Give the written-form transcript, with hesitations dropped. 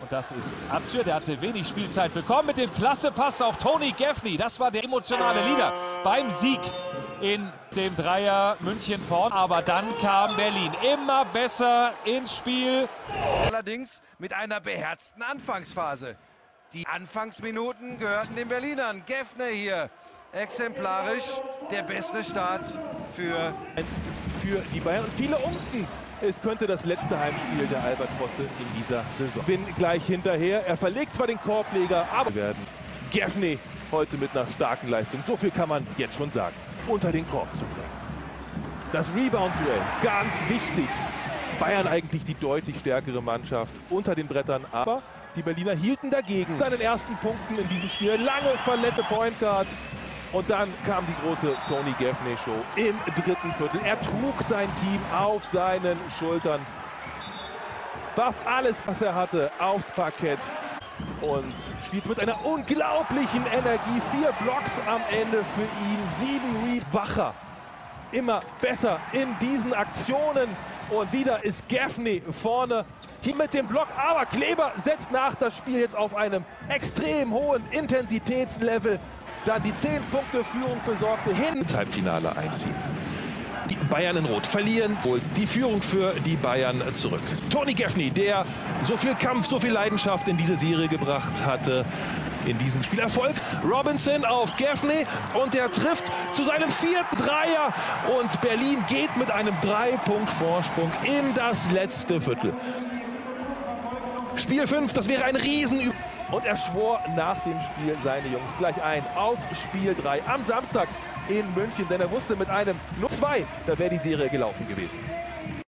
Und das ist Atje, der hatte wenig Spielzeit bekommen mit dem klasse Pass auf Tony Gaffney. Das war der emotionale Leader beim Sieg in dem Dreier München vorn. Aber dann kam Berlin immer besser ins Spiel. Allerdings mit einer beherzten Anfangsphase. Die Anfangsminuten gehörten den Berlinern. Gaffney hier exemplarisch der bessere Start für die Bayern und viele unten. Es könnte das letzte Heimspiel der Albatrosse in dieser Saison. Bin gleich hinterher. Er verlegt zwar den Korbleger, aber werden Gaffney heute mit einer starken Leistung, so viel kann man jetzt schon sagen, unter den Korb zu bringen. Das Rebound-Duell, ganz wichtig. Bayern eigentlich die deutlich stärkere Mannschaft unter den Brettern, aber die Berliner hielten dagegen. An den ersten Punkten in diesem Spiel, lange verletzte Point Guard. Und dann kam die große Tony Gaffney Show im dritten Viertel. Er trug sein Team auf seinen Schultern, warf alles, was er hatte, aufs Parkett und spielte mit einer unglaublichen Energie. 4 Blocks am Ende für ihn, 7 Rebounds. Wacher, immer besser in diesen Aktionen. Und wieder ist Gaffney vorne. Hier mit dem Block, aber Kleber setzt nach das Spiel jetzt auf einem extrem hohen Intensitätslevel. Dann die 10-Punkte-Führung besorgte hin. Ins Halbfinale einziehen. Die Bayern in Rot verlieren, holt die Führung für die Bayern zurück. Tony Gaffney, der so viel Kampf, so viel Leidenschaft in diese Serie gebracht hatte, in diesem Spiel Erfolg. Robinson auf Gaffney und der trifft zu seinem 4. Dreier. Und Berlin geht mit einem 3-Punkt-Vorsprung in das letzte Viertel. Spiel 5, das wäre ein Riesen. Und er schwor nach dem Spiel seine Jungs gleich ein auf Spiel 3 am Samstag in München, denn er wusste, mit einem 0-2, da wäre die Serie gelaufen gewesen.